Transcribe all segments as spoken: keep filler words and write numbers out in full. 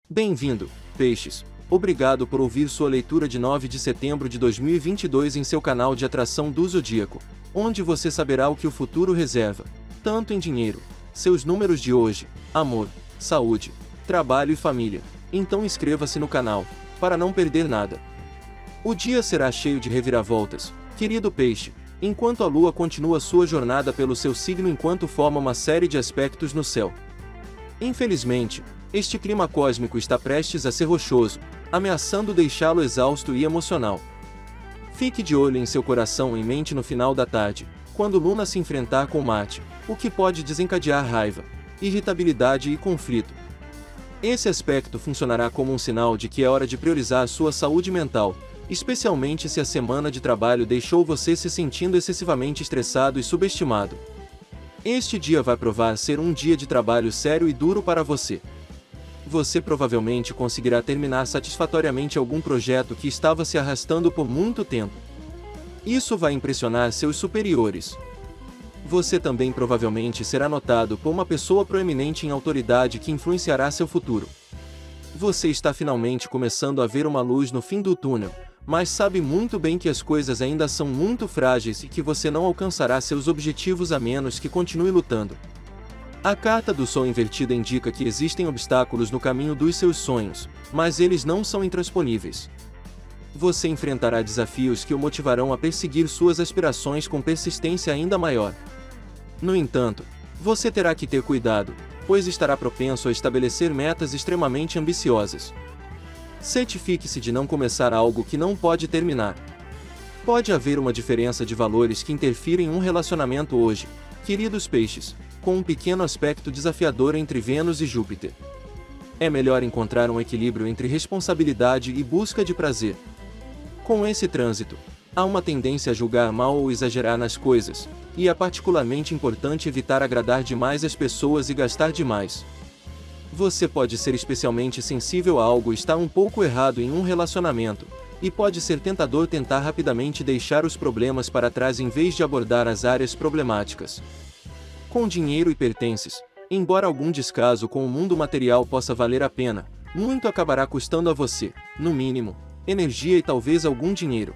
Bem-vindo, Peixes. Obrigado por ouvir sua leitura de nove de setembro de dois mil e vinte e dois em seu canal de atração do Zodíaco, onde você saberá o que o futuro reserva, tanto em dinheiro, seus números de hoje, amor, saúde, trabalho e família. Então inscreva-se no canal, para não perder nada. O dia será cheio de reviravoltas, querido Peixe, enquanto a Lua continua sua jornada pelo seu signo enquanto forma uma série de aspectos no céu. Infelizmente, este clima cósmico está prestes a ser rochoso, ameaçando deixá-lo exausto e emocional. Fique de olho em seu coração e mente no final da tarde, quando Luna se enfrentar com Marte, o que pode desencadear raiva, irritabilidade e conflito. Esse aspecto funcionará como um sinal de que é hora de priorizar sua saúde mental, especialmente se a semana de trabalho deixou você se sentindo excessivamente estressado e subestimado. Este dia vai provar ser um dia de trabalho sério e duro para você. Você provavelmente conseguirá terminar satisfatoriamente algum projeto que estava se arrastando por muito tempo. Isso vai impressionar seus superiores. Você também provavelmente será notado por uma pessoa proeminente em autoridade que influenciará seu futuro. Você está finalmente começando a ver uma luz no fim do túnel, mas sabe muito bem que as coisas ainda são muito frágeis e que você não alcançará seus objetivos a menos que continue lutando. A carta do Sol invertida indica que existem obstáculos no caminho dos seus sonhos, mas eles não são intransponíveis. Você enfrentará desafios que o motivarão a perseguir suas aspirações com persistência ainda maior. No entanto, você terá que ter cuidado, pois estará propenso a estabelecer metas extremamente ambiciosas. Certifique-se de não começar algo que não pode terminar. Pode haver uma diferença de valores que interfira em um relacionamento hoje, queridos Peixes, com um pequeno aspecto desafiador entre Vênus e Júpiter. É melhor encontrar um equilíbrio entre responsabilidade e busca de prazer. Com esse trânsito, há uma tendência a julgar mal ou exagerar nas coisas, e é particularmente importante evitar agradar demais as pessoas e gastar demais. Você pode ser especialmente sensível a algo estar um pouco errado em um relacionamento, e pode ser tentador tentar rapidamente deixar os problemas para trás em vez de abordar as áreas problemáticas. Com dinheiro e pertences, embora algum descaso com o mundo material possa valer a pena, muito acabará custando a você, no mínimo, energia e talvez algum dinheiro.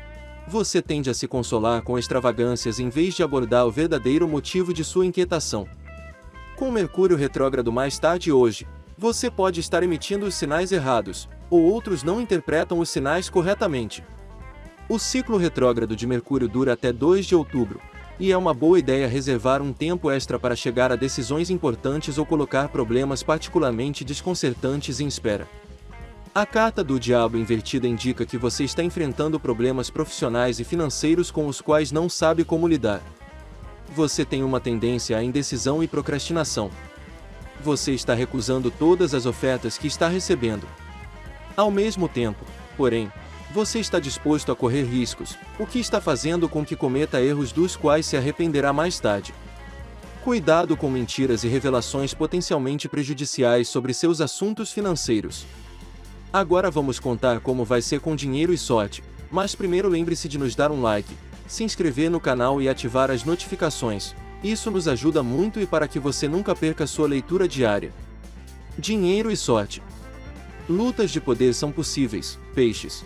Você tende a se consolar com extravagâncias em vez de abordar o verdadeiro motivo de sua inquietação. Com Mercúrio retrógrado mais tarde hoje, você pode estar emitindo os sinais errados, ou outros não interpretam os sinais corretamente. O ciclo retrógrado de Mercúrio dura até dois de outubro, e é uma boa ideia reservar um tempo extra para chegar a decisões importantes ou colocar problemas particularmente desconcertantes em espera. A carta do Diabo invertida indica que você está enfrentando problemas profissionais e financeiros com os quais não sabe como lidar. Você tem uma tendência à indecisão e procrastinação. Você está recusando todas as ofertas que está recebendo. Ao mesmo tempo, porém, você está disposto a correr riscos, o que está fazendo com que cometa erros dos quais se arrependerá mais tarde. Cuidado com mentiras e revelações potencialmente prejudiciais sobre seus assuntos financeiros. Agora vamos contar como vai ser com dinheiro e sorte, mas primeiro lembre-se de nos dar um like, se inscrever no canal e ativar as notificações. Isso nos ajuda muito e para que você nunca perca sua leitura diária. Dinheiro e sorte. Lutas de poder são possíveis, Peixes.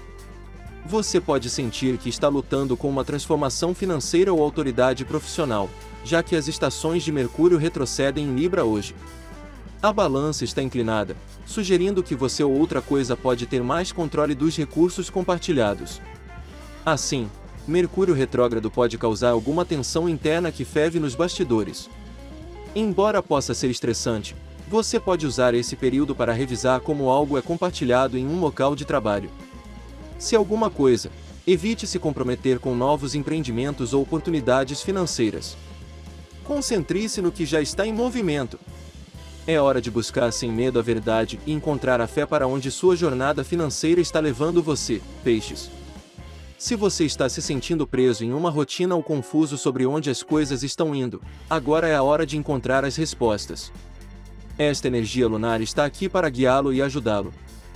Você pode sentir que está lutando com uma transformação financeira ou autoridade profissional, já que as estações de Mercúrio retrocedem em Libra hoje. A balança está inclinada, sugerindo que você ou outra coisa pode ter mais controle dos recursos compartilhados. Assim, Mercúrio retrógrado pode causar alguma tensão interna que ferve nos bastidores. Embora possa ser estressante, você pode usar esse período para revisar como algo é compartilhado em um local de trabalho. Se alguma coisa, evite se comprometer com novos empreendimentos ou oportunidades financeiras. Concentre-se no que já está em movimento. É hora de buscar sem medo a verdade e encontrar a fé para onde sua jornada financeira está levando você, Peixes. Se você está se sentindo preso em uma rotina ou confuso sobre onde as coisas estão indo, agora é a hora de encontrar as respostas. Esta energia lunar está aqui para guiá-lo e ajudá-lo.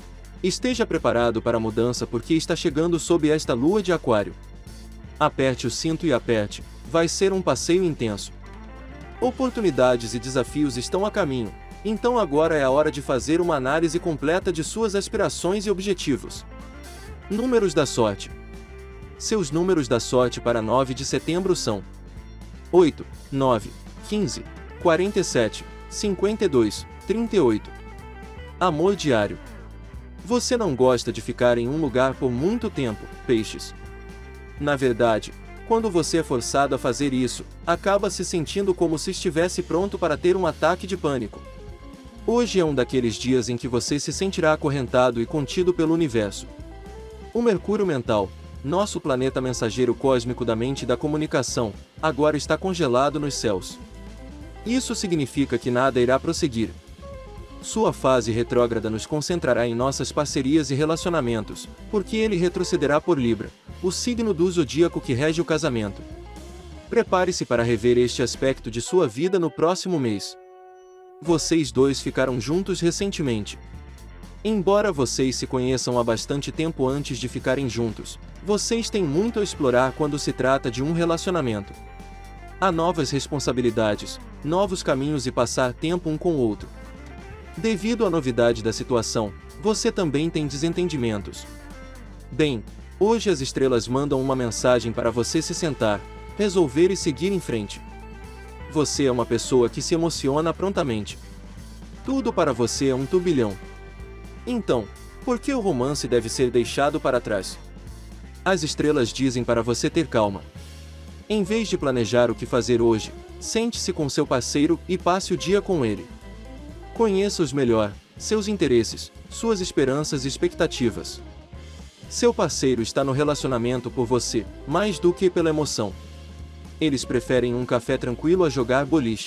Esteja preparado para a mudança porque está chegando sob esta lua de Aquário. Aperte o cinto e aperte, vai ser um passeio intenso. Oportunidades e desafios estão a caminho, Então agora é a hora de fazer uma análise completa de suas aspirações e objetivos. Números da sorte. Seus números da sorte para nove de setembro são oito, nove, quinze, quarenta e sete, cinquenta e dois, trinta e oito. Amor diário. Você não gosta de ficar em um lugar por muito tempo, peixes. Na verdade, quando você é forçado a fazer isso, acaba se sentindo como se estivesse pronto para ter um ataque de pânico. Hoje é um daqueles dias em que você se sentirá acorrentado e contido pelo universo. O Mercúrio mental, nosso planeta mensageiro cósmico da mente e da comunicação, agora está congelado nos céus. Isso significa que nada irá prosseguir. Sua fase retrógrada nos concentrará em nossas parcerias e relacionamentos, porque ele retrocederá por Libra, o signo do zodíaco que rege o casamento. Prepare-se para rever este aspecto de sua vida no próximo mês. Vocês dois ficaram juntos recentemente. Embora vocês se conheçam há bastante tempo antes de ficarem juntos, vocês têm muito a explorar quando se trata de um relacionamento. Há novas responsabilidades, novos caminhos e passar tempo um com o outro. Devido à novidade da situação, você também tem desentendimentos. Bem, hoje as estrelas mandam uma mensagem para você se sentar, resolver e seguir em frente. Você é uma pessoa que se emociona prontamente. Tudo para você é um turbilhão. Então, por que o romance deve ser deixado para trás? As estrelas dizem para você ter calma. Em vez de planejar o que fazer hoje, sente-se com seu parceiro e passe o dia com ele. Conheça-os melhor, seus interesses, suas esperanças e expectativas. Seu parceiro está no relacionamento por você, mais do que pela emoção. Eles preferem um café tranquilo a jogar boliche.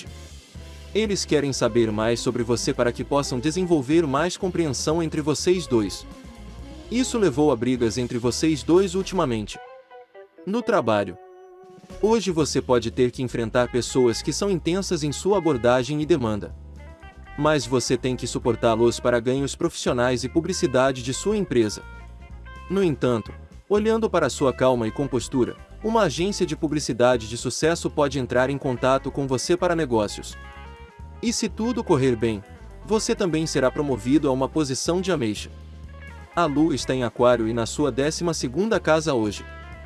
Eles querem saber mais sobre você para que possam desenvolver mais compreensão entre vocês dois. Isso levou a brigas entre vocês dois ultimamente. No trabalho. Hoje você pode ter que enfrentar pessoas que são intensas em sua abordagem e demanda. Mas você tem que suportá-los para ganhos profissionais e publicidade de sua empresa. No entanto, olhando para sua calma e compostura, uma agência de publicidade de sucesso pode entrar em contato com você para negócios. E se tudo correr bem, você também será promovido a uma posição de ameixa. A Lua está em Aquário e na sua décima segunda casa hoje.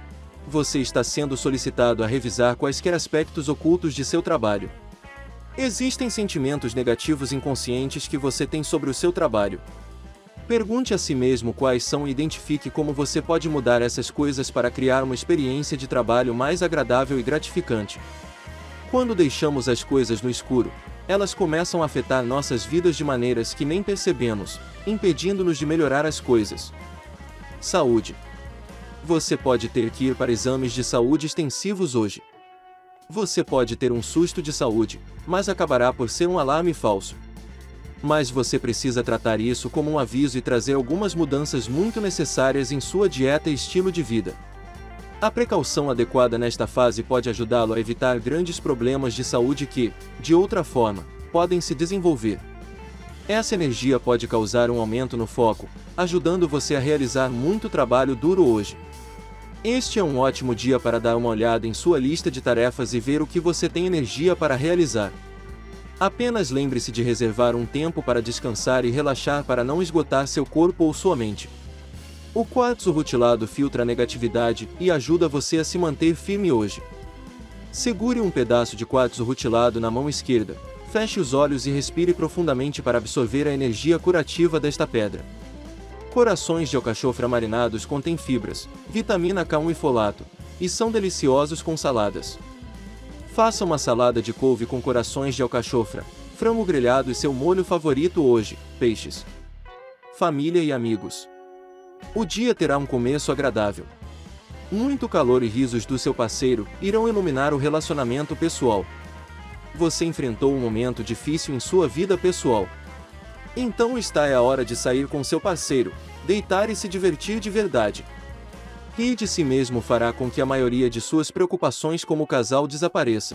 Você está sendo solicitado a revisar quaisquer aspectos ocultos de seu trabalho. Existem sentimentos negativos inconscientes que você tem sobre o seu trabalho. Pergunte a si mesmo quais são e identifique como você pode mudar essas coisas para criar uma experiência de trabalho mais agradável e gratificante. Quando deixamos as coisas no escuro, elas começam a afetar nossas vidas de maneiras que nem percebemos, impedindo-nos de melhorar as coisas. Saúde. Você pode ter que ir para exames de saúde extensivos hoje. Você pode ter um susto de saúde, mas acabará por ser um alarme falso. Mas você precisa tratar isso como um aviso e trazer algumas mudanças muito necessárias em sua dieta e estilo de vida. A precaução adequada nesta fase pode ajudá-lo a evitar grandes problemas de saúde que, de outra forma, podem se desenvolver. Essa energia pode causar um aumento no foco, ajudando você a realizar muito trabalho duro hoje. Este é um ótimo dia para dar uma olhada em sua lista de tarefas e ver o que você tem energia para realizar. Apenas lembre-se de reservar um tempo para descansar e relaxar para não esgotar seu corpo ou sua mente. O quartzo rutilado filtra a negatividade e ajuda você a se manter firme hoje. Segure um pedaço de quartzo rutilado na mão esquerda, feche os olhos e respire profundamente para absorver a energia curativa desta pedra. Corações de alcachofra marinados contêm fibras, vitamina K um e folato, e são deliciosos com saladas. Faça uma salada de couve com corações de alcachofra, frango grelhado e seu molho favorito hoje, peixes. Família e amigos. O dia terá um começo agradável. Muito calor e risos do seu parceiro irão iluminar o relacionamento pessoal. Você enfrentou um momento difícil em sua vida pessoal. Então está é a hora de sair com seu parceiro, deitar e se divertir de verdade. Rir de si mesmo fará com que a maioria de suas preocupações como casal desapareça.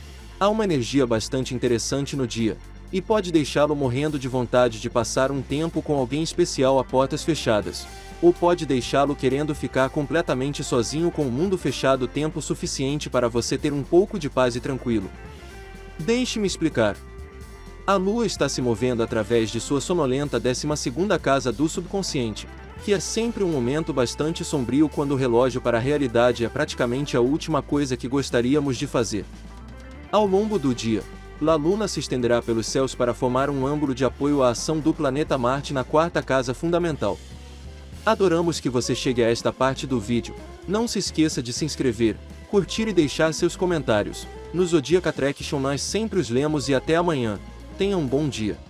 Há uma energia bastante interessante no dia, e pode deixá-lo morrendo de vontade de passar um tempo com alguém especial a portas fechadas, ou pode deixá-lo querendo ficar completamente sozinho com o mundo fechado tempo suficiente para você ter um pouco de paz e tranquilo. Deixe-me explicar. A Lua está se movendo através de sua sonolenta décima segunda casa do subconsciente, que é sempre um momento bastante sombrio quando o relógio para a realidade é praticamente a última coisa que gostaríamos de fazer. Ao longo do dia, La Luna se estenderá pelos céus para formar um ângulo de apoio à ação do planeta Marte na quarta casa fundamental. Adoramos que você chegue a esta parte do vídeo. Não se esqueça de se inscrever, curtir e deixar seus comentários. No Zodiac Attraction nós sempre os lemos e até amanhã. Tenha um bom dia.